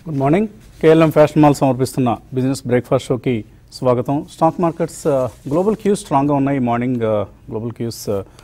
Good morning. KLM fashion mall సమర్పిస్తున్న business breakfast షోకి స్వాగతం. స్టాక్ మార్కెట్స్ గ్లోబల్ క్యూస్ స్ట్రాంగ్గా ఉన్నాయి. Morning global cues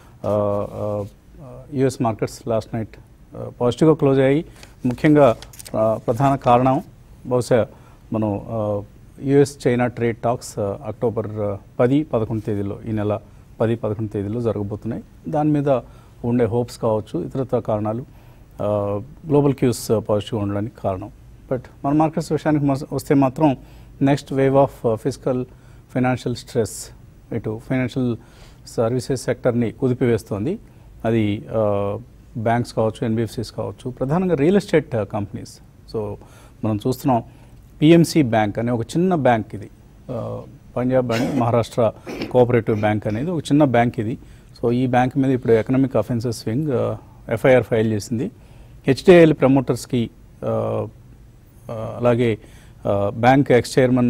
US markets last night పాజిటివ్గా క్లోజ్ అయ్యాయి. ముఖ్యంగా ప్రధాన కారణం బహుశా మనం US China trade talks October 10-11 తేదీలో, ఈ నెల 10-11 తేదీలో జరగబోతున్నాయి. దాని మీద ఉండే హోప్స్ కావచ్చు, ఇతరత్ర కారణాలు గ్లోబల్ క్యూస్ పాజిటివ్గా ఉండడానికి కారణం. బట్ మన మార్కెట్స్ విషయానికి వస్తే మాత్రం next wave of physical financial stress ఇటు ఫైనాన్షియల్ సర్వీసెస్ సెక్టర్ని కుదిపివేస్తోంది. అది బ్యాంక్స్ కావచ్చు, ఎన్బిఎఫ్సిస్ కావచ్చు, ప్రధానంగా రియల్ ఎస్టేట్ కంపెనీస్. సో మనం చూస్తున్నాం పిఎంసి బ్యాంక్ అనే ఒక చిన్న బ్యాంక్, ఇది Punjab and Maharashtra cooperative bank అనేది ఒక చిన్న బ్యాంక్ ఇది. సో ఈ బ్యాంక్ మీద ఇప్పుడు economic offences wing FIR file చేసింది. హెచ్డిఐఎల్ ప్రమోటర్స్కి అలాగే bank ex chairman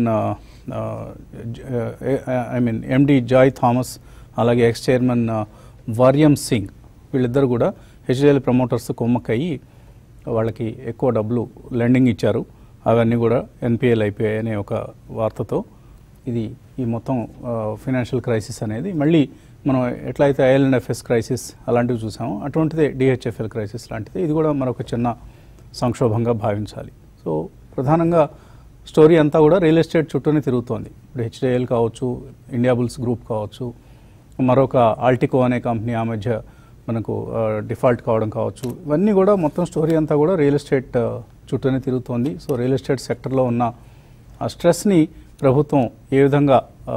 MD Joy Thomas, అలాగే ఎక్స్ చైర్మన్ వార్యం సింగ్, వీళ్ళిద్దరు కూడా హెచ్డిఐఎల్ ప్రమోటర్స్ కుమ్మక్కయ్యి వాళ్ళకి ఎక్కువ డబ్బులు లెండింగ్ ఇచ్చారు. అవన్నీ కూడా ఎన్పిఎల్ అయిపోయాయి అనే ఒక వార్తతో ఈ మొత్తం ఫైనాన్షియల్ క్రైసిస్ అనేది మళ్ళీ మనం ఎట్లయితే ఐఎల్ఎండ్ఎఫ్ఎస్ క్రైసిస్ అలాంటివి చూసామో అటువంటిదే డిహెచ్ఎఫ్ఎల్ క్రైసిస్ లాంటిది. ఇది కూడా మరొక చిన్న సంక్షోభంగా భావించాలి. సో ప్రధానంగా స్టోరీ అంతా కూడా రియల్ ఎస్టేట్ చుట్టూనే తిరుగుతోంది. ఇప్పుడు హెచ్డిఐఎల్ కావచ్చు, ఇండియా బుల్స్ గ్రూప్ కావచ్చు, మరొక ఆల్టికో అనే కంపెనీ ఆ మధ్య మనకు డిఫాల్ట్ కావడం కావచ్చు, ఇవన్నీ కూడా మొత్తం స్టోరీ అంతా కూడా రియల్ ఎస్టేట్ చుట్టూనే తిరుగుతోంది. సో రియల్ ఎస్టేట్ సెక్టర్లో ఉన్న ఆ స్ట్రెస్ని ప్రభుత్వం ఏ విధంగా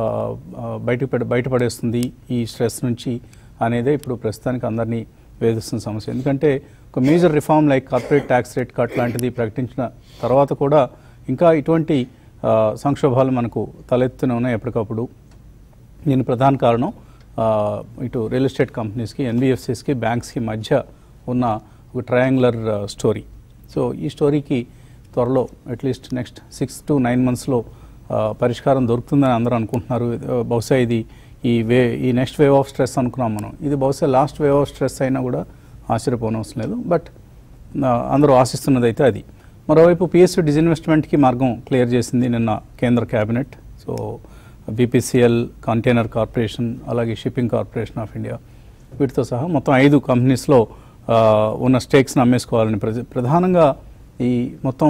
బయటపడేస్తుంది ఈ స్ట్రెస్ నుంచి అనేదే ఇప్పుడు ప్రస్తుతానికి అందరినీ వేధిస్తున్న సమస్య. ఎందుకంటే ఒక major reform like corporate tax rate cut లాంటిది ప్రకటించిన తర్వాత కూడా ఇంకా ఇటువంటి సంక్షోభాలు మనకు తలెత్తునే ఉన్నాయి ఎప్పటికప్పుడు. దీని ప్రధాన కారణం ఇటు రియల్ ఎస్టేట్ కంపెనీస్కి, ఎన్బిఎఫ్సిస్కి, బ్యాంక్స్కి మధ్య ఉన్న ఒక ట్రయాంగులర్ స్టోరీ. సో ఈ స్టోరీకి త్వరలో అట్లీస్ట్ నెక్స్ట్ 6 to 9 monthsలో పరిష్కారం దొరుకుతుందని అందరూ అనుకుంటున్నారు. బహుశా ఈ నెక్స్ట్ వేవ్ ఆఫ్ స్ట్రెస్ అనుకున్నాం మనం, ఇది బహుశా లాస్ట్ వేవ్ ఆఫ్ స్ట్రెస్ అయినా కూడా ఆశ్చర్యపోనవసరం లేదు. బట్ అందరూ ఆశిస్తున్నది అయితే అది. మరోవైపు పిఎస్యు డిజిన్వెస్ట్మెంట్కి మార్గం క్లియర్ చేసింది నిన్న కేంద్ర cabinet. So BPCL, container corporation, అలాగే షిప్పింగ్ కార్పొరేషన్ ఆఫ్ ఇండియా, వీటితో సహా మొత్తం 5 కంపెనీస్లో ఉన్న స్టేక్స్ని అమ్మేసుకోవాలని ప్రధానంగా ఈ మొత్తం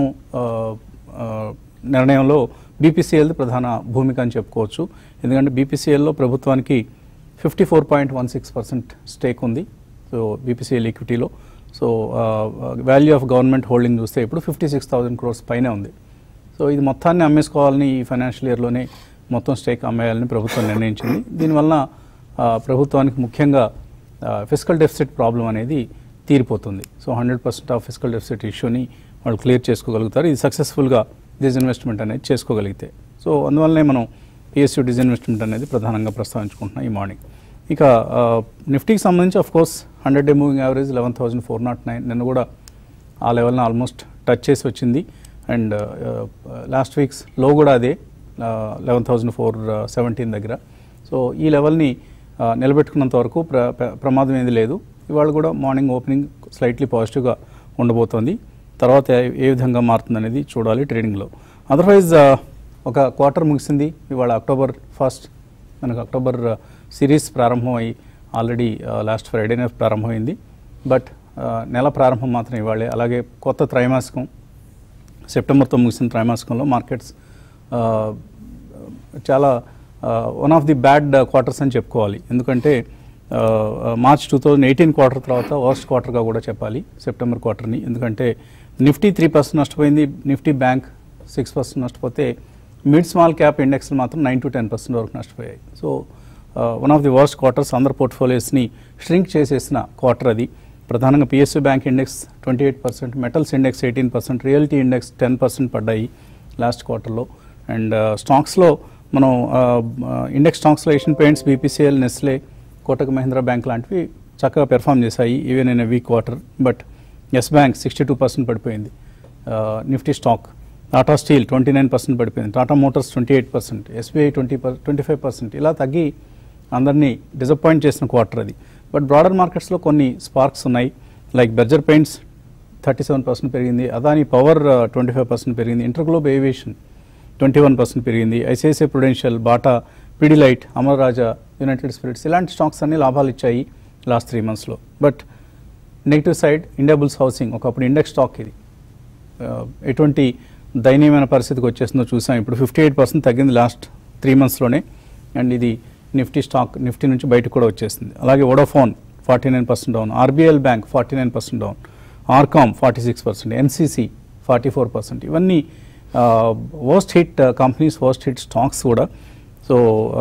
నిర్ణయంలో బీపీసీఎల్ది ప్రధాన భూమిక అని చెప్పుకోవచ్చు. ఎందుకంటే బీపీసీఎల్లో ప్రభుత్వానికి 54.16% స్టేక్ ఉంది. సో బీపీసీఎల్ ఈక్విటీలో. So value of government holding చూస్తే ఇప్పుడు 56,000 crores పైనే ఉంది. సో ఇది మొత్తాన్ని అమ్మేసుకోవాలని ఈ ఫైనాన్షియల్ ఇయర్లోనే మొత్తం స్టేక్ అమ్మేయాలని ప్రభుత్వం నిర్ణయించింది. దీనివల్ల ప్రభుత్వానికి ముఖ్యంగా ఫిజికల్ డెఫిసిట్ ప్రాబ్లం అనేది తీరిపోతుంది. సో 100% ఆఫ్ ఫిజికల్ డెఫిసిట్ ఇష్యూని వాళ్ళు క్లియర్ చేసుకోగలుగుతారు, ఇది సక్సెస్ఫుల్గా డిజిన్వెస్ట్మెంట్ అనేది చేసుకోగలిగితే. సో అందువల్లనే మనం పిఎస్యు డిజిన్వెస్ట్మెంట్ అనేది ప్రధానంగా ప్రస్తావించుకుంటున్నాం ఈ మార్నింగ్. ఇక నిఫ్టీకి సంబంధించి కోర్స్ 100-day మూవింగ్ యావరేజ్ 11,409 నిన్న కూడా ఆ లెవెల్ని ఆల్మోస్ట్ టచ్ చేసి వచ్చింది. అండ్ లాస్ట్ వీక్స్ లో కూడా అదే 11,417 దగ్గర. సో ఈ లెవెల్ని నిలబెట్టుకున్నంత వరకు ప్రమాదం ఏది లేదు. ఇవాళ కూడా మార్నింగ్ ఓపెనింగ్ స్లైట్లీ పాజిటివ్గా ఉండబోతోంది. తర్వాత ఏ విధంగా మారుతుంది అనేది చూడాలి ట్రేడింగ్లో. అదర్వైజ్ ఒక క్వార్టర్ ముగిసింది. ఇవాళ October 1st మనకు అక్టోబర్ సిరీస్ ప్రారంభమై ఆల్రెడీ లాస్ట్ ఫ్రైడేనే ప్రారంభమైంది. బట్ నెల ప్రారంభం మాత్రం ఇవాళే. అలాగే కొత్త త్రైమాసికం సెప్టెంబర్తో ముగిసిన త్రైమాసికంలో మార్కెట్స్ చాలా one of the bad quarters అని చెప్పుకోవాలి. ఎందుకంటే మార్చ్ 2018 క్వార్టర్ తర్వాత వర్స్ట్ క్వార్టర్గా కూడా చెప్పాలి సెప్టెంబర్ క్వార్టర్ని. ఎందుకంటే నిఫ్టీ 3% నష్టపోయింది, నిఫ్టీ బ్యాంక్ 6% నష్టపోతే మిడ్ స్మాల్ క్యాప్ ఇండెక్స్లు మాత్రం 9 to 10% వరకు నష్టపోయాయి. So one of the worst quarters, అందర్ పోర్ట్ఫోలియోస్ని ష్రింక్ చేసేసిన క్వార్టర్ అది. ప్రధానంగా PSU bank index 28%, metals index 18%, realty index 10% పడ్డాయి లాస్ట్ క్వార్టర్లో. అండ్ స్టాక్స్లో మనం ఇండెక్స్ స్టాక్స్లో Asian Paints, BPCL, Nestle, Kotak Mahindra bank లాంటివి చక్కగా పెర్ఫామ్ చేశాయి even in a weak quarter. But Yes bank 62% పడిపోయింది నిఫ్టీ స్టాక్. టాటా స్టీల్ 29% పడిపోయింది, టాటా మోటార్స్ 28%, ఎస్బీఐ 25%. ఇలా తగ్గి అందరినీ డిసప్పాయింట్ చేసిన క్వార్టర్ అది. బట్ బ్రాడర్ మార్కెట్స్లో కొన్ని స్పార్క్స్ ఉన్నాయి. లైక్ బెర్జర్ పెయింట్స్ 37% పెరిగింది. అదాని పవర్ 25% పెరిగింది. ఇంటర్గ్లోబ్ ఏవియేషన్ 21% పెరిగింది. ICICI Prudential, Bata, Pidilite, Amar Raja, United Spirits ఇలాంటి స్టాక్స్ అన్ని లాభాలు ఇచ్చాయి లాస్ట్ 3 monthsలో. But negative side Indiabulls housing, ఒకప్పుడు ఇండెక్స్ స్టాక్ ఇది, ఎటువంటి దయనీయమైన పరిస్థితికి వచ్చేసిందో చూసాం. ఇప్పుడు 58% తగ్గింది లాస్ట్ 3 monthsలోనే. అండ్ ఇది నిఫ్టీ స్టాక్, నిఫ్టీ నుంచి బయటకు కూడా వచ్చేసింది. అలాగే Vodafone 49% down, RBL bank 49% down, RCom 46%, NCC 44%. ఇవన్నీ worst hit companies, worst hit stocks కూడా. సో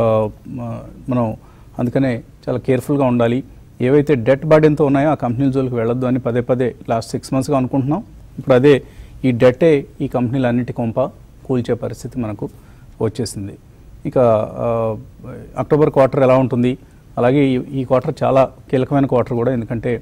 మనం అందుకనే చాలా కేర్ఫుల్గా ఉండాలి. ఏవైతే డెట్ బర్డెన్తో ఉన్నాయో ఆ కంపెనీల జోలికి వెళ్ళొద్దు అని పదే పదే లాస్ట్ 6 monthsగా అనుకుంటున్నాం. ఇప్పుడు అదే ఈ డెట్టే ఈ కంపెనీలన్నిటి కొంప కూల్చే పరిస్థితి మనకు వచ్చేసింది. ఇక అక్టోబర్ క్వార్టర్ ఎలా ఉంటుంది, అలాగే ఈ క్వార్టర్ చాలా కీలకమైన క్వార్టర్ కూడా. ఎందుకంటే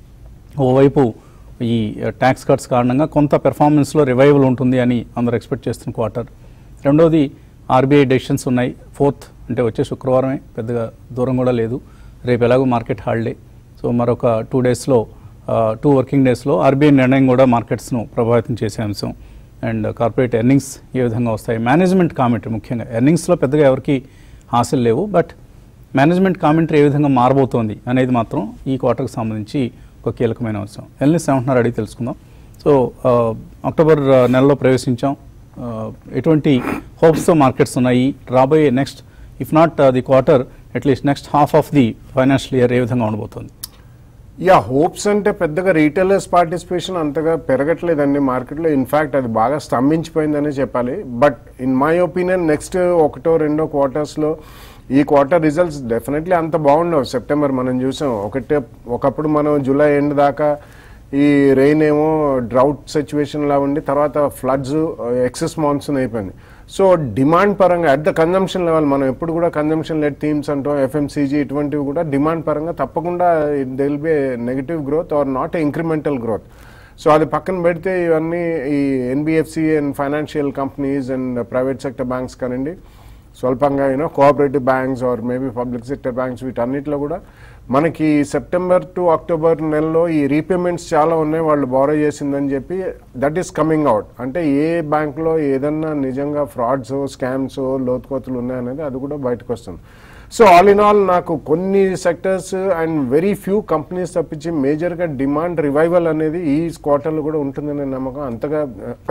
ఓవైపు ఈ ట్యాక్స్ కట్స్ కారణంగా కొంత పెర్ఫార్మెన్స్లో రివైవల్ ఉంటుంది అని అందరూ ఎక్స్పెక్ట్ చేస్తున్న క్వార్టర్. రెండోది ఆర్బీఐ డెసిషన్స్ ఉన్నాయి. 4th అంటే వచ్చే శుక్రవారమే, పెద్దగా దూరం కూడా లేదు. రేపు ఎలాగో మార్కెట్ హాలిడే. సో మరొక 2 daysలో 2 working daysలో ఆర్బీఐ నిర్ణయం కూడా మార్కెట్స్ను ప్రభావితం చేసే అంశం. అండ్ కార్పొరేట్ ఎర్నింగ్స్ ఏ విధంగా వస్తాయి, మేనేజ్మెంట్ కామెంటరీ, ముఖ్యంగా ఎర్నింగ్స్లో పెద్దగా ఎవరికి ఆశలు లేవు, బట్ మేనేజ్మెంట్ కామెంటరీ ఏ విధంగా మారబోతోంది అనేది మాత్రం ఈ క్వార్టర్కి సంబంధించి ఒక కీలకమైన అంశం. ఎల్నిస్ ఏమంటున్నారు అడిగి తెలుసుకుందాం. సో అక్టోబర్ నెలలో ప్రవేశించాం. ఎటువంటి హోప్స్తో మార్కెట్స్ ఉన్నాయి, రాబోయే next if not the quarter at least next half of the financial year ఏ విధంగా ఉండబోతుంది? యా, హోప్స్ అంటే పెద్దగా రీటైలర్స్ పార్టిసిపేషన్ అంతగా పెరగట్లేదండి మార్కెట్లో. ఇన్ఫ్యాక్ట్ అది బాగా స్తంభించిపోయిందనే చెప్పాలి. But in my opinion next 1-2 quartersలో ఈ క్వార్టర్ రిజల్ట్స్ డెఫినెట్లీ అంత బాగుండవు. సెప్టెంబర్ మనం చూసాం, ఒకప్పుడు మనం జూలై ఎండ్ దాకా ఈ రెయిన్ ఏమో డ్రౌట్ సిచ్యువేషన్లా ఉండి తర్వాత ఫ్లడ్స్, ఎక్సెస్ మాన్సూన్ అయిపోయింది. సో డిమాండ్ పరంగా అట్ ద కన్జంప్షన్ లెవెల్, మనం ఎప్పుడు కూడా కన్జంప్షన్ లెడ్ థీమ్స్ అంటాం, ఎఫ్ఎంసీజీ ఇటువంటివి కూడా డిమాండ్ పరంగా తప్పకుండా they will be negative growth or not incremental growth. So అది పక్కన పెడితే ఇవన్నీ ఈ NBFC and financial companies and private sector banks కానివ్వండి, స్వల్పంగా cooperative banks or maybe public sector banks, వీటన్నిటిలో కూడా మనకి సెప్టెంబర్ టు అక్టోబర్ నెలలో ఈ రీపేమెంట్స్ చాలా ఉన్నాయి, వాళ్ళు బారో చేసిందని చెప్పి దట్ ఈస్ కమింగ్ అవుట్. అంటే ఏ బ్యాంక్లో ఏదన్నా నిజంగా ఫ్రాడ్స్, స్కామ్స్, లోతుకోతులు ఉన్నాయనేది అది కూడా బయటకు వస్తుంది. సో ఆల్ ఇన్ ఆల్ నాకు కొన్ని sectors and very few companies తప్పించి మేజర్గా డిమాండ్ రివైవల్ అనేది ఈ క్వార్టర్లో కూడా ఉంటుందనే నమ్మకం అంతగా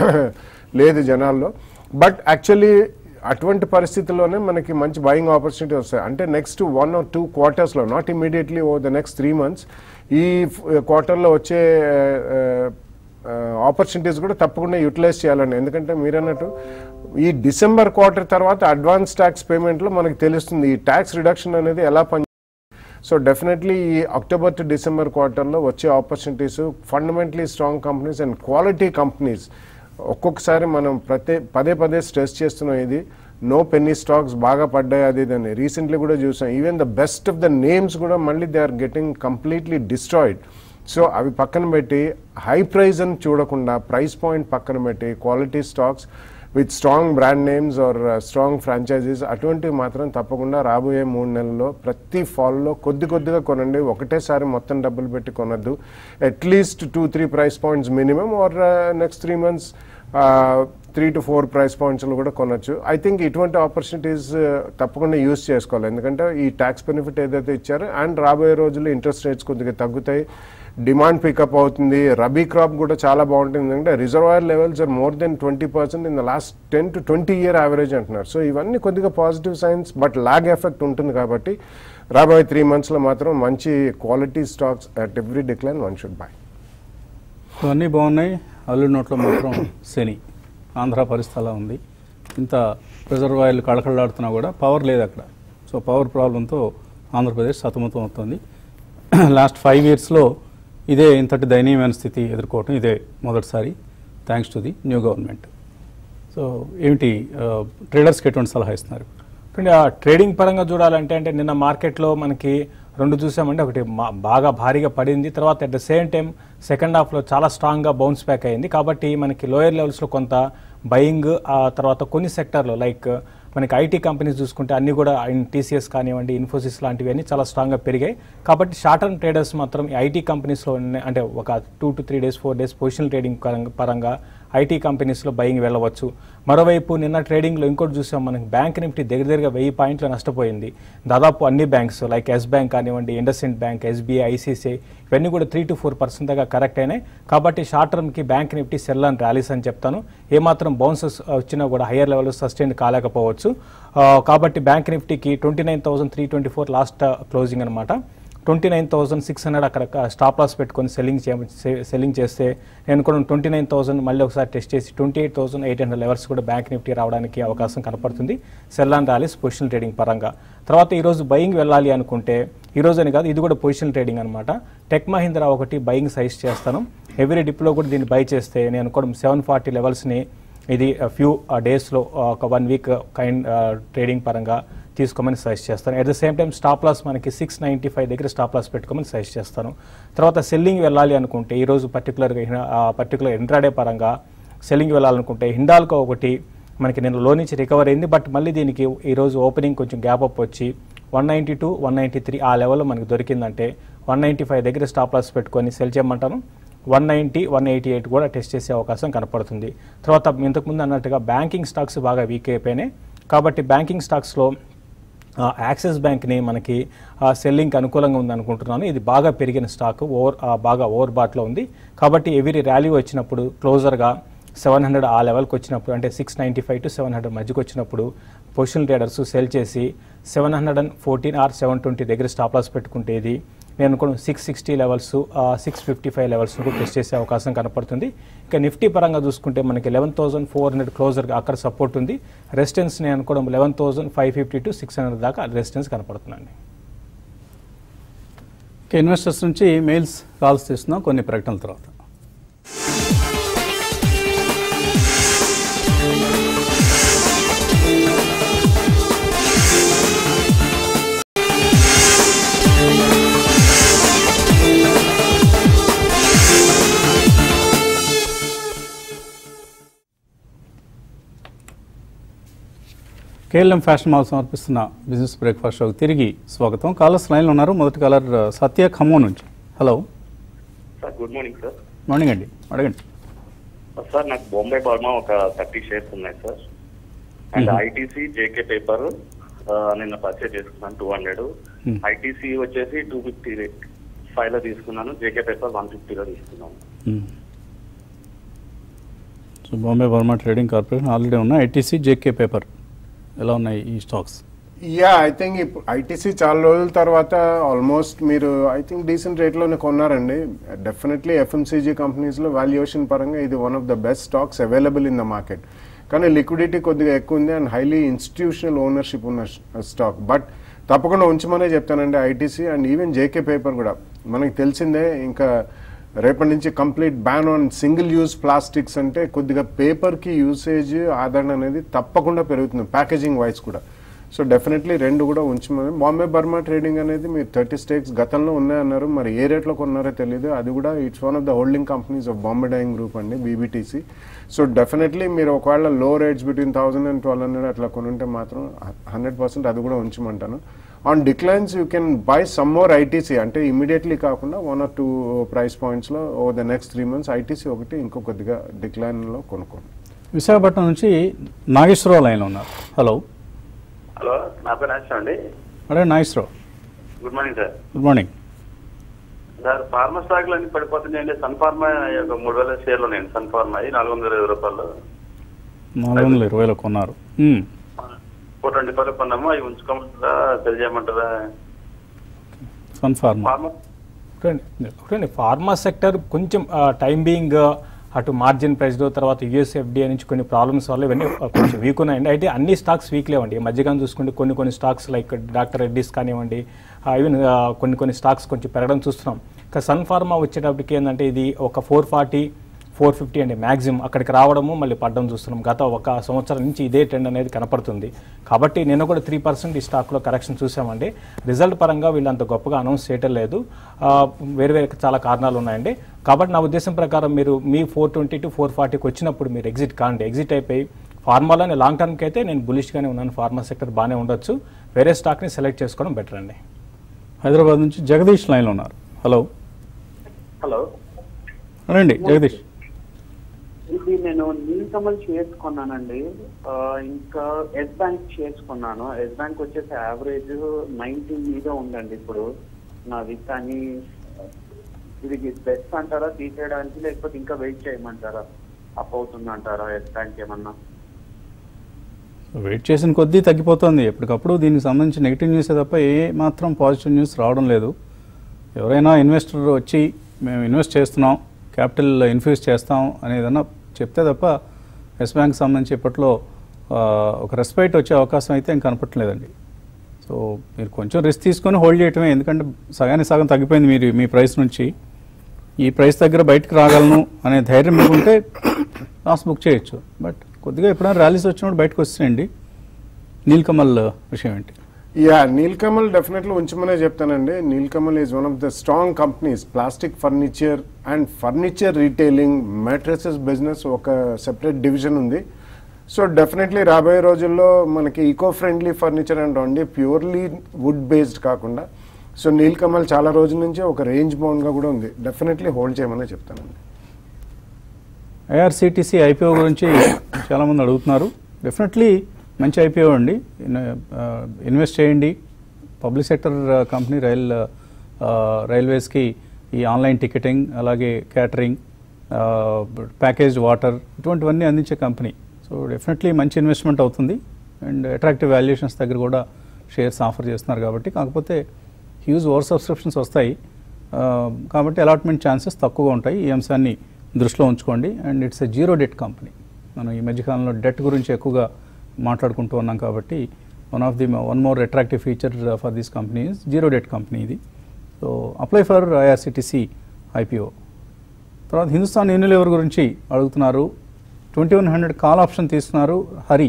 లేదు జనాల్లో. బట్ యాక్చువల్లీ అటువంటి పరిస్థితుల్లోనే మనకి మంచి బయింగ్ ఆపర్చునిటీ వస్తాయి. అంటే నెక్స్ట్ 1 or 2 quartersలో, not immediately over the next 3 months, ఈ క్వార్టర్లో వచ్చే ఆపర్చునిటీస్ కూడా తప్పకుండా యూటిలైజ్ చేయాలండి. ఎందుకంటే మీరు అన్నట్టు ఈ డిసెంబర్ క్వార్టర్ తర్వాత అడ్వాన్స్ ట్యాక్స్ పేమెంట్లో మనకి తెలుస్తుంది ఈ ట్యాక్స్ రిడక్షన్ అనేది ఎలా పని. సో డెఫినెట్లీ ఈ అక్టోబర్ టు డిసెంబర్ క్వార్టర్లో వచ్చే opportunities fundamentally strong companies and quality companies. ఒక్కొక్కసారి మనం పదే పదే స్ట్రెస్ చేస్తున్నాం, ఇది నో పెన్నీ స్టాక్స్ బాగా పడ్డాయి అది ఇదని. రీసెంట్లీ కూడా చూసాం, even the best of the names కూడా మళ్ళీ they are getting completely destroyed. So అవి పక్కన పెట్టి హై ప్రైస్ అని చూడకుండా ప్రైస్ పాయింట్ పక్కన పెట్టి quality stocks with strong brand names or strong franchises అటువంటివి మాత్రం తప్పకుండా రాబోయే 3 నెలల్లో ప్రతి ఫాల్లో కొద్దిగా కొనండి. ఒకటేసారి మొత్తం డబ్బులు పెట్టి కొనద్దు. At least 2-3 price points minimum or next 3 months 3 to 4 price పాయింట్స్లో కూడా కొనొచ్చు. ఐ థింక్ ఇటువంటి ఆపర్చునిటీస్ తప్పకుండా యూజ్ చేసుకోవాలి. ఎందుకంటే ఈ ట్యాక్స్ బెనిఫిట్ ఏదైతే ఇచ్చారో అండ్ రాబోయే రోజుల్లో ఇంట్రెస్ట్ రేట్స్ కొద్దిగా తగ్గుతాయి, డిమాండ్ పికప్ అవుతుంది, రబీ క్రాప్ కూడా చాలా బాగుంటుంది. ఎందుకంటే reservoir levels are more than 20% in the last 10 to 20 year average అంటున్నారు. సో ఇవన్నీ కొద్దిగా positive signs, but lag effect ఉంటుంది. కాబట్టి రాబోయే 3 monthsలో మాత్రం మంచి quality stocks at every decline one should buy. అన్నీ బాగున్నాయి. అల్లుడి నోట్లో మాత్రం శని. ఆంధ్ర పరిస్థితి అలా ఉంది. ఇంత రిజర్వాయర్లు కళకళలాడుతున్నా కూడా పవర్ లేదు అక్కడ. సో పవర్ ప్రాబ్లంతో ఆంధ్రప్రదేశ్ సతమతం అవుతుంది. లాస్ట్ 5 yearsలో ఇదే ఇంతటి దయనీయమైన స్థితి ఎదుర్కోవటం ఇదే మొదటిసారి, thanks to the new government. So ఏమిటి ట్రేడర్స్కి ఎటువంటి సలహా ఇస్తున్నారు? ట్రేడింగ్ పరంగా చూడాలంటే అంటే నిన్న మార్కెట్లో మనకి 2 చూసామంటే, ఒకటి బాగా భారీగా పడింది, తర్వాత at the same time second హాఫ్లో చాలా స్ట్రాంగ్గా బౌన్స్ బ్యాక్ అయింది. కాబట్టి మనకి లోయర్ లెవెల్స్లో కొంత బయింగ్, తర్వాత కొన్ని సెక్టర్లో లైక్ మనకి ఐటీ కంపెనీస్ చూసుకుంటే అన్ని కూడా టీసీఎస్ కానివ్వండి, ఇన్ఫోసిస్ లాంటివి అన్ని చాలా స్ట్రాంగ్గా పెరిగాయి. కాబట్టి షార్ట్ టర్మ్ ట్రేడర్స్ మాత్రం ఈ ఐటీ కంపెనీస్లో అంటే ఒక 2 to 3 days 4 days positional trading పరంగా ఐటీ కంపెనీస్లో బయింగ్ వెళ్ళవచ్చు. మరోవైపు నిన్న ట్రేడింగ్లో ఇంకోటి చూసాం, మనకి బ్యాంక్ నిఫ్టీ దగ్గరగా 1000 పాయింట్లు నష్టపోయింది. దాదాపు అన్ని బ్యాంక్స్ లైక్ ఎస్ బ్యాంక్ కానివ్వండి, ఇండస్ఇండ్ బ్యాంక్, ఎస్బీఐ, ఐసీసీ ఇవన్నీ కూడా 3 to 4% దాకా కరెక్ట్ అయినాయి. కాబట్టి షార్ట్ టర్మ్కి bank Nifty sell and rallies అని చెప్తాను. ఏమాత్రం బౌన్సెస్ వచ్చినా కూడా హయ్యర్ లెవెల్ సస్టైన్ కాలేకపోవచ్చు. కాబట్టి బ్యాంక్ నిఫ్టీకి 29,324 లాస్ట్ క్లోజింగ్ అనమాట. 29,600 అక్కడ స్టాప్ లాస్ పెట్టుకొని సెల్లింగ్ చేస్తే నేను కూడా 29,000 మళ్ళీ ఒకసారి టెస్ట్ చేసి 28,800 లెవెల్స్ కూడా బ్యాంక్ నిఫ్టీ రావడానికి అవకాశం కనపడుతుంది sell and rallies positional trading పరంగా. తర్వాత ఈరోజు బయింగ్ వెళ్ళాలి అనుకుంటే ఈరోజు అని కాదు, ఇది కూడా పొజిషనల్ ట్రేడింగ్ అనమాట. టెక్ మహీంద్రా ఒకటి బయింగ్ సజెస్ట్ చేస్తాను. ఎవ్రీ డిప్లో కూడా దీన్ని బై చేస్తే నేను కూడా 740 లెవెల్స్ని ఇది ఫ్యూ డేస్లో ఒక 1 week ట్రేడింగ్ పరంగా తీసుకోమని సజెస్ట్ చేస్తాను. At the same time stop loss మనకి 695 దగ్గర స్టాప్ లాస్ పెట్టుకోమని సజెస్ట్ చేస్తాను. తర్వాత సెల్లింగ్ వెళ్ళాలి అనుకుంటే ఈరోజు పర్టికులర్ ఇంట్రాడే పరంగా సెల్లింగ్ వెళ్ళాలనుకుంటే హిండాల్కో ఒకటి మనకి నేను లో నుంచి రికవర్ అయింది. బట్ మళ్ళీ దీనికి ఈరోజు ఓపెనింగ్ కొంచెం గ్యాప్ అప్ వచ్చి 192, 193 ఆ లెవెల్లో మనకి దొరికిందంటే 195 దగ్గర స్టాప్ లాస్ పెట్టుకొని సెల్ చేయమంటాను. 190, 188 కూడా టెస్ట్ చేసే అవకాశం కనపడుతుంది. తర్వాత ఇంతకుముందు అన్నట్టుగా బ్యాంకింగ్ స్టాక్స్ బాగా వీక్ అయిపోయినాయి. కాబట్టి బ్యాంకింగ్ స్టాక్స్లో యాక్సిస్ బ్యాంక్ని మనకి సెల్లింగ్కి అనుకూలంగా ఉంది అనుకుంటున్నాను. ఇది బాగా పెరిగిన స్టాక్ బాగా ఓవర్ బాట్లో ఉంది. కాబట్టి ఎవ్రీ ర్యాలీ వచ్చినప్పుడు క్లోజర్గా 700 ఆ లెవెల్కి వచ్చినప్పుడు అంటే 695 to 700 మధ్యకి వచ్చినప్పుడు పొజిషనల్ ట్రేడర్స్ సెల్ చేసి 714 or 720 దగ్గర స్టాప్ లాస్ పెట్టుకుంటే ఇది నేను కూడా 660 లెవెల్స్ 655 లెవెల్స్ కూడా టెస్ట్ చేసే అవకాశం కనపడుతుంది. ఇక నిఫ్టీ పరంగా చూసుకుంటే మనకి 11,400 క్లోజర్గా అక్కడ సపోర్ట్ ఉంది. రెసిస్టెన్స్ నేను కూడా 11,550 to 600 దాకా రెసిస్టెన్స్ కనపడుతుందండి. ఇన్వెస్టర్స్ నుంచి మెయిల్స్ కాల్స్ చేస్తున్నాం కొన్ని ప్రకటనల తర్వాత. కేఎల్ఎం ఫ్యాషన్ మాల్ సమర్పిస్తున్న బిజినెస్ బ్రేక్ఫాస్ట్ షోకి తిరిగి స్వాగతం. కాలర్స్ లైన్లో ఉన్నారు. మొదటి కాలర్ సత్య ఖమ్మం నుంచి. Hello sir, good morning sir. Morning అండి, అడగండి సార్. నాకు బాంబే బర్మా ఒక 30 షేర్స్ ఉన్నాయి sir. And ITC, JK paper నిన్న పర్చేజ్ చేసుకున్నాను 200. ఐటీసీ వచ్చేసి 255 లో తీసుకున్నాను. జేకే పేపర్ 150లో తీసుకున్నాను. So Bombay Burmah trading corporation already ఉన్న ఐటీసీ, జేకే పేపర్ ఎలా ఉన్నాయి ఈ స్టాక్స్? ఐ థింక్ ఇప్పుడు ఐటీసీ చాలా రోజుల తర్వాత ఆల్మోస్ట్ మీరు ఐ థింక్ డీసెంట్ రేట్లోనే కొన్నారండి. డెఫినెట్లీ ఎఫ్ఎంసీజీ కంపెనీస్లో వాల్యుయేషన్ పరంగా ఇది one of the best stocks available in the market. కానీ లిక్విడిటీ కొద్దిగా ఎక్కువ ఉంది అండ్ హైలీ ఇన్స్టిట్యూషనల్ ఓనర్షిప్ ఉన్న స్టాక్. బట్ తప్పకుండా ఉంచమనే చెప్తానండి ITC and even JK paper కూడా. మనకి తెలిసిందే ఇంకా రేపటి నుంచి complete ban on single use plastics అంటే కొద్దిగా పేపర్కి యూసేజ్ ఆదరణ అనేది తప్పకుండా పెరుగుతుంది ప్యాకేజింగ్ వైజ్ కూడా. సో డెఫినెట్లీ రెండు కూడా ఉంచమని. బాంబే బర్మా ట్రేడింగ్ అనేది మీరు 30 స్టేక్స్ గతంలో ఉన్నాయన్నారు, మరి ఏ రేట్లో కొన్నారో తెలియదు. అది కూడా it's one of the holding companies of Bombay dyeing group అండి, బీబీటీసీ. సో డెఫినెట్లీ మీరు ఒకవేళ లో రేట్స్ బిట్వీన్ 1000 and 1200 అట్లా కొనుంటే మాత్రం 100% అది కూడా ఉంచమంటాను. On declines you can buy some more ITC, అంటే ఇమీడియట్లీ కాకుండా 1 or 2 ప్రైస్ పాయింట్స్లో over the next 3 months ITC ఒకటి ఇంకో కొద్దిగా డిక్లైన్లో కొనుక్కోండి. విశాఖపట్నం నుంచి నాగేశ్వరరావు లైన్లో ఉన్నారు. హలో. హలో, నా పేరు నాగేశ్వరరావు అండి. అదే Nageswararao, good morning sir. Good morning sir. Pharma స్టాక్లు అన్ని పడిపోతున్నాయండి. సన్ ఫార్మా ఒక 3000 షేర్లు ఉన్నాయండి. సన్ ఫార్మా 420 రూపాయలు, 420లో కొన్నారు. 425 కొన్నాము. అవి ఉంచుకోమంటారా, సెల్ చేయమంటారా? సన్ ఫార్మా ఫార్మా సెక్టర్ కొంచెం టైం బీయింగ్ అటు మార్జిన్ ప్రైస్లో తర్వాత యుఎస్ఎఫ్డిఐ నుంచి కొన్ని ప్రాబ్లమ్స్ వల్ల ఇవన్నీ కొంచెం వీక్ ఉన్నాయండి. అయితే అన్ని స్టాక్స్ వీక్ లేవండి. మధ్యకాలం చూసుకుంటే కొన్ని స్టాక్స్ లైక్ డాక్టర్ రెడ్డిస్ కానివ్వండి, ఈవెన్ కొన్ని స్టాక్స్ కొంచెం పెరగడం చూస్తున్నాం. ఇంకా సన్ ఫార్మా వచ్చేటప్పటికి ఏంటంటే ఇది ఒక 440, 450 అండి మ్యాక్సిమం అక్కడికి రావడము మళ్ళీ పడడం చూస్తున్నాం. గత ఒక సంవత్సరం నుంచి ఇదే ట్రెండ్ అనేది కనపడుతుంది. కాబట్టి నేను కూడా 3% ఈ స్టాక్లో కరెక్షన్ చూసామండి. రిజల్ట్ పరంగా వీళ్ళు అంత గొప్పగా అనౌన్స్ చేయటం లేదు. వేరే చాలా కారణాలు ఉన్నాయండి. కాబట్టి నా ఉద్దేశం ప్రకారం మీరు మీ 420 to 440కి వచ్చినప్పుడు మీరు ఎగ్జిట్ కాండి. ఎగ్జిట్ అయిపోయి ఫార్మాలోనే లాంగ్ టర్మ్కి అయితే నేను బులిష్గానే ఉన్నాను, ఫార్మా సెక్టర్ బాగానే ఉండొచ్చు, వేరే స్టాక్ని సెలెక్ట్ చేసుకోవడం బెటర్ అండి. హైదరాబాద్ నుంచి జగదీష్ లైన్లో ఉన్నారు. హలో హలో రండి జగదీష్. ఇది నేను నీలకమల్ షేర్స్ కొన్నానండి. ఇంకా ఎస్ బ్యాంక్ షేర్స్ కొన్నాను. ఎస్ బ్యాంక్ వచ్చేసి యావరేజ్ 90 మీద ఉందండి ఇప్పుడు నాది. కానీ ఇది బెస్ట్ అంటారా తీసేయడానికి, లేకపోతే ఇంకా వెయిట్ చేయమంటారా? అప్ అవుతుందంటారా ఎస్ బ్యాంక్ ఏమన్నా? వెయిట్ చేసిన కొద్దీ తగ్గిపోతుంది. ఎప్పటికప్పుడు దీనికి సంబంధించి నెగిటివ్ న్యూసే తప్ప ఏ మాత్రం పాజిటివ్ న్యూస్ రావడం లేదు. ఎవరైనా ఇన్వెస్టర్ వచ్చి మేము ఇన్వెస్ట్ చేస్తున్నాం, క్యాపిటల్ ఇన్ఫ్యూజ్ చేస్తాం అనేదన్నా చెప్తే తప్ప ఎస్ బ్యాంక్ సంబంధించి ఇప్పట్లో ఒక రెస్పెక్ట్ వచ్చే అవకాశం అయితే ఇంకా కనపట్లేదండి. సో మీరు కొంచెం రిస్క్ తీసుకొని హోల్డ్ చేయటమే, ఎందుకంటే సగానికి సగం తగ్గిపోయింది మీరు మీ ప్రైస్ నుంచి. ఈ ప్రైస్ దగ్గర బయటకు రాగలను అనే ధైర్యం మీకు ఉంటే లాస్ బుక్ చేయొచ్చు. బట్ కొద్దిగా ఎప్పుడైనా ర్యాలీస్ వచ్చినప్పుడు బయటకు వస్తాయండి. నీలకమల్ విషయం ఏంటి? యా, నీలకమల్ డెఫినెట్లీ ఉంచమనే చెప్తానండి. Nilkamal is one of the strong companies. Plastic furniture and furniture retailing, mattresses business ఒక సెపరేట్ డివిజన్ ఉంది. సో డెఫినెట్లీ రాబోయే రోజుల్లో మనకి ఈకో ఫ్రెండ్లీ ఫర్నిచర్ అండి, ప్యూర్లీ వుడ్ బేస్డ్ కాకుండా. సో నీలకమల్ చాలా రోజుల నుంచి ఒక రేంజ్ బౌండ్గా కూడా ఉంది. డెఫినెట్లీ హోల్డ్ చేయమనే చెప్తానండి. ఐఆర్సిటీసీ ఐపీఓ గురించి చాలామంది అడుగుతున్నారు. డెఫినెట్లీ మంచి ఐపీఓ అండి, ఇన్వెస్ట్ చేయండి. పబ్లిక్ సెక్టర్ కంపెనీ, రైల్వేస్కి ఈ ఆన్లైన్ టికెటింగ్, అలాగే క్యాటరింగ్, ప్యాకేజ్ వాటర్, ఇటువంటివన్నీ అందించే కంపెనీ. సో డెఫినెట్లీ మంచి ఇన్వెస్ట్మెంట్ అవుతుంది. అండ్ అట్రాక్టివ్ వాల్యుయేషన్స్ దగ్గర కూడా షేర్స్ ఆఫర్ చేస్తున్నారు కాబట్టి. కాకపోతే హ్యూజ్ ఓవర్ సబ్స్క్రిప్షన్స్ వస్తాయి కాబట్టి అలాట్మెంట్ ఛాన్సెస్ తక్కువగా ఉంటాయి. ఈ అంశాన్ని దృష్టిలో ఉంచుకోండి. And it's a zero debt company. మనం ఈ మధ్యకాలంలో డెట్ గురించి ఎక్కువగా మాట్లాడుకుంటూ ఉన్నాం కాబట్టి one more attractive feature for this company is zero debt company ఇది. So apply for IRCTC IPO. తర్వాత హిందుస్థాన్ యూనిలివర్ గురించి అడుగుతున్నారు. 2100 కాల్ ఆప్షన్ తీసుకున్నారు. హరి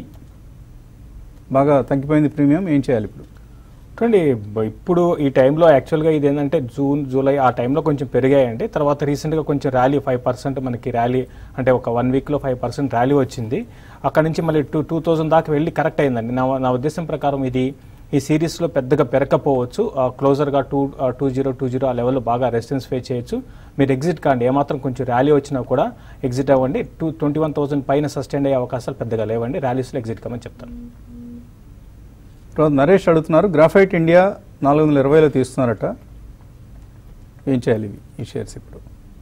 బాగా తగ్గిపోయింది ప్రీమియం, ఏం చేయాలి ఇప్పుడు? చూడండి, ఇప్పుడు ఈ టైంలో యాక్చువల్గా ఇది ఏంటంటే జూన్ జూలై ఆ టైంలో కొంచెం పెరిగాయండి. తర్వాత రీసెంట్గా కొంచెం ర్యాలీ 5% మనకి ర్యాలీ, అంటే ఒక 1 వీక్లో 5% ర్యాలీ వచ్చింది. అక్కడ నుంచి మళ్ళీ 2000 దాకా వెళ్ళి కరెక్ట్ అయిందండి. నా ఉద్దేశం ప్రకారం ఇది ఈ సిరీస్లో పెద్దగా పెరగకపోవచ్చు. క్లోజర్గా 2020 ఆ లెవెల్లో బాగా రెసిస్టెన్స్ ఫేస్ చేయొచ్చు. మీరు ఎగ్జిట్ కాండి, ఏమాత్రం కొంచెం ర్యాలీ వచ్చినా కూడా ఎగ్జిట్ అవ్వండి. 21,000 పైన సస్టైన్ అయ్యే అవకాశాలు పెద్దగా లేవండి. ర్యాలీస్లో ఎగ్జిట్ కామని చెప్తాను. తర్వాత నరేష్ అడుగుతున్నారు, గ్రాఫైట్ ఇండియా 420లో తీస్తున్నారట, ఏం చేయాలి ఈ షేర్స్ ఇప్పుడు?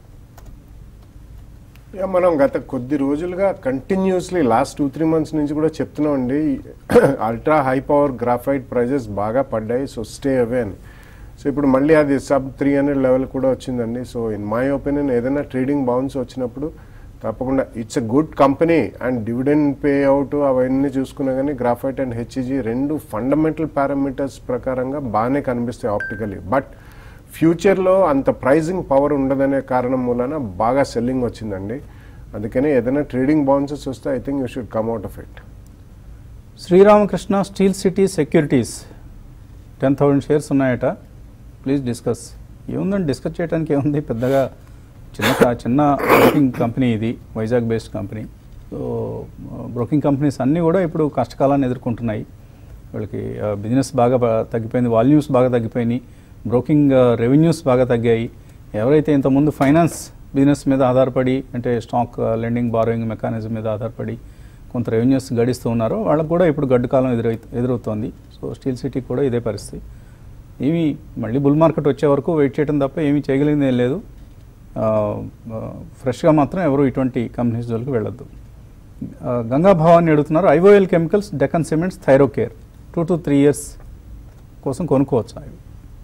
మనం గత కొద్ది రోజులుగా కంటిన్యూస్లీ లాస్ట్ 2-3 మంత్స్ నుంచి కూడా చెప్తున్నాం అండి, ultra high power graphite prices బాగా పడ్డాయి, సో స్టే అవే అని. సో ఇప్పుడు మళ్ళీ అది సబ్ 300 లెవెల్ కూడా వచ్చిందండి. సో ఇన్ మై ఒపీనియన్ ఏదైనా ట్రేడింగ్ బౌన్స్ వచ్చినప్పుడు తప్పకుండా it's a good company and dividend pay out అవన్నీ చూసుకున్నా కానీ గ్రాఫైట్ అండ్ హెచ్ఈజీ రెండు ఫండమెంటల్ పారామీటర్స్ ప్రకారంగా బాగానే కనిపిస్తాయి ఆప్టికలీ. బట్ ఫ్యూచర్లో అంత ప్రైజింగ్ పవర్ ఉండదనే కారణం మూలన బాగా సెల్లింగ్ వచ్చిందండి. అందుకని ఏదైనా ట్రేడింగ్ బౌన్సెస్ వస్తే I think you should come out of it. Sriramakrishna steel city securities 10,000 shares ఉన్నాయట, ప్లీజ్ డిస్కస్. ఏముందండి డిస్కస్ చేయడానికి, ఏముంది పెద్దగా, చిన్న బ్రోకింగ్ కంపెనీ ఇది, Vizag based company. So broking companies అన్నీ కూడా ఇప్పుడు కష్టకాలాన్ని ఎదుర్కొంటున్నాయి. వీళ్ళకి బిజినెస్ బాగా తగ్గిపోయింది, వాల్యూమ్స్ బాగా తగ్గిపోయినాయి, బ్రోకింగ్ రెవెన్యూస్ బాగా తగ్గాయి. ఎవరైతే ఇంతకుముందు ఫైనాన్స్ బిజినెస్ మీద ఆధారపడి, అంటే స్టాక్ లెండింగ్ బారోయింగ్ మెకానిజం మీద ఆధారపడి కొంత రెవెన్యూస్ గడిస్తూ ఉన్నారో వాళ్ళకు కూడా ఇప్పుడు గడ్డు కాలం ఎదురవుతోంది. సో స్టీల్ సిటీ కూడా ఇదే పరిస్థితి. ఏమీ మళ్ళీ బుల్ మార్కెట్ వచ్చే వరకు వెయిట్ చేయడం తప్ప ఏమీ చేయగలిగింది ఏం లేదు. ఫ్రెష్గా మాత్రం ఎవరు ఇటువంటి కంపెనీస్ జోలికి వెళ్ళొద్దు. గంగా భావాన్ని అడుగుతున్నారు, IOL chemicals, Deccan cements, Thyrocare 2 to 3 years కోసం కొనుక్కోవచ్చు. అవి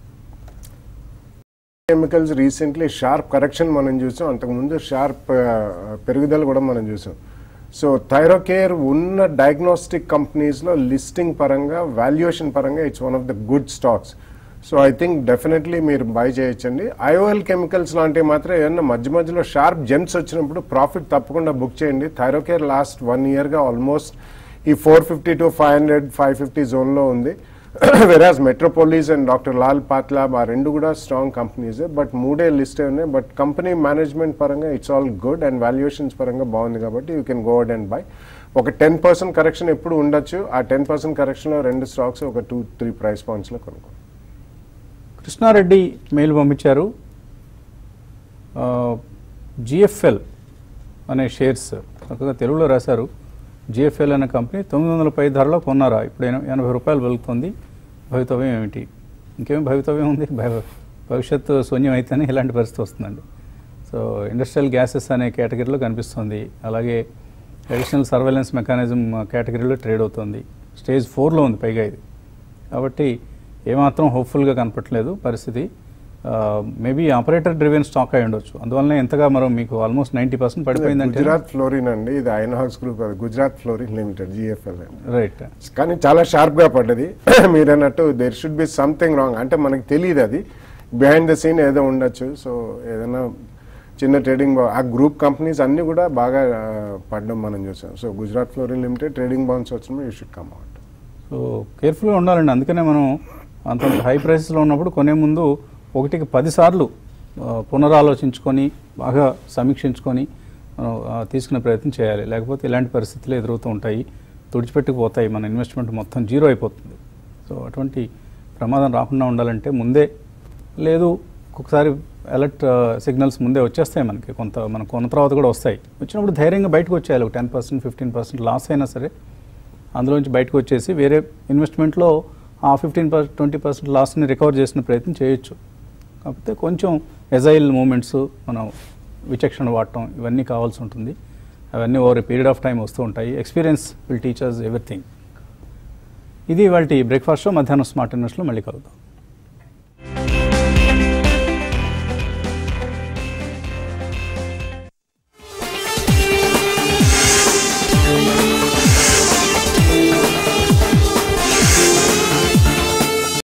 కెమికల్స్ రీసెంట్లీ షార్ప్ కరెక్షన్ మనం చూసాం, అంతకుముందు షార్ప్ పెరుగుదల కూడా మనం చూసాం. సో థైరోకేర్ ఉన్న డయాగ్నోస్టిక్ కంపెనీస్లో లిస్టింగ్ పరంగా, వాల్యుయేషన్ పరంగా it's one of the good stocks. So I think definitely మీరు బై చేయొచ్చండి. ఐఓఎల్ కెమికల్స్ లాంటివి మాత్రం ఏమన్నా మధ్యలో షార్ప్ జంప్స్ వచ్చినప్పుడు ప్రాఫిట్ తప్పకుండా బుక్ చేయండి. థైరోకేర్ లాస్ట్ 1 yearగా ఆల్మోస్ట్ ఈ 450 to 500, 550 జోన్లో ఉంది. వెరాజ్ Metropolis and doctor Lal pathlab ఆ రెండు కూడా స్ట్రాంగ్ కంపెనీసే, బట్ 3 లిస్టే ఉన్నాయి. బట్ కంపెనీ మేనేజ్మెంట్ పరంగా it's all good and valuations పరంగా బాగుంది కాబట్టి you can go out and buy. ఒక 10% కరెక్షన్ ఎప్పుడు ఉండొచ్చు. ఆ 10% కరెక్షన్లో 2 స్టాక్స్ ఒక 2-3 ప్రైస్ పాయింట్స్లో కొనుక్కోండి. కృష్ణారెడ్డి మెయిల్ పంపించారు. జిఎఫ్ఎల్ అనే షేర్స్ చక్కగా తెలుగులో రాశారు. జిఎఫ్ఎల్ అనే కంపెనీ 900 పై ధరలో కొన్నారా, ఇప్పుడు 80 రూపాయలు వెలుగుతుంది, భవితవ్యం ఏమిటి? ఇంకేం భవితవ్యం ఉంది, భవిష్యత్తు శూన్యం అయితేనే ఇలాంటి పరిస్థితి వస్తుందండి. సో ఇండస్ట్రియల్ గ్యాసెస్ అనే కేటగిరీలో కనిపిస్తుంది. అలాగే అడిషనల్ సర్వేలెన్స్ మెకానిజం కేటగిరీలో ట్రేడ్ అవుతుంది. స్టేజ్ 4లో ఉంది పైగా ఇది. కాబట్టి ఏమాత్రం హోప్ఫుల్గా కనపట్లేదు పరిస్థితి. మేబీ ఆపరేటర్ డ్రివెన్ స్టాక్ అయి ఉండొచ్చు, అందువల్లనే ఎంతగా మరో మీకు ఆల్మోస్ట్ 90% పడిపోయిందంటే. గుజరాత్ ఫ్లోరిన్ అండి, ఇది INOX group, Gujarat fluorine limited GFL అండి. రైట్. కానీ చాలా షార్ప్గా పడ్డది. మీరు అన్నట్టు there should be something wrong, అంటే మనకి తెలియదు, అది బిహైండ్ ద సీన్ ఏదో ఉండొచ్చు. సో ఏదైనా చిన్న ట్రేడింగ్ ఆ గ్రూప్ కంపెనీస్ అన్నీ కూడా బాగా పడడం మనం చూసాం. So Gujarat fluorine limited trading bounce వచ్చిన you should come out. So కేర్ఫుల్గా ఉండాలండి. అందుకనే మనం అంత హై ప్రైసెస్లో ఉన్నప్పుడు కొనే ముందు 1కి 10 సార్లు పునరాలోచించుకొని బాగా సమీక్షించుకొని మనం తీసుకునే ప్రయత్నం చేయాలి. లేకపోతే ఇలాంటి పరిస్థితులు ఎదురవుతూ ఉంటాయి, తుడిచిపెట్టుకుపోతాయి, మన ఇన్వెస్ట్మెంట్ మొత్తం జీరో అయిపోతుంది. సో అటువంటి ప్రమాదం రాకుండా ఉండాలంటే ముందే, లేదు ఒక్కొక్కసారి అలర్ట్ సిగ్నల్స్ ముందే వచ్చేస్తాయి మనకి, మనం కొన్న తర్వాత కూడా వస్తాయి. వచ్చినప్పుడు ధైర్యంగా బయటకు వచ్చేయాలి. ఒక 10% 15% లాస్ అయినా సరే అందులోంచి బయటకు వచ్చేసి వేరే ఇన్వెస్ట్మెంట్లో ఆ 15-20% లాస్ని రికవర్ చేసిన ప్రయత్నం చేయొచ్చు. కాకపోతే కొంచెం ఎజైల్ మూమెంట్స్, మనం విచక్షణ వాడటం ఇవన్నీ కావాల్సి ఉంటుంది. అవన్నీ over a period of time వస్తూ ఉంటాయి. Experience will teachers everything. ఇది ఇవాల్టి బ్రేక్ఫాస్ట్ షో. మధ్యాహ్నం స్మార్ట్ ఇన్వెస్ట్లో మళ్ళీ కలుద్దాం.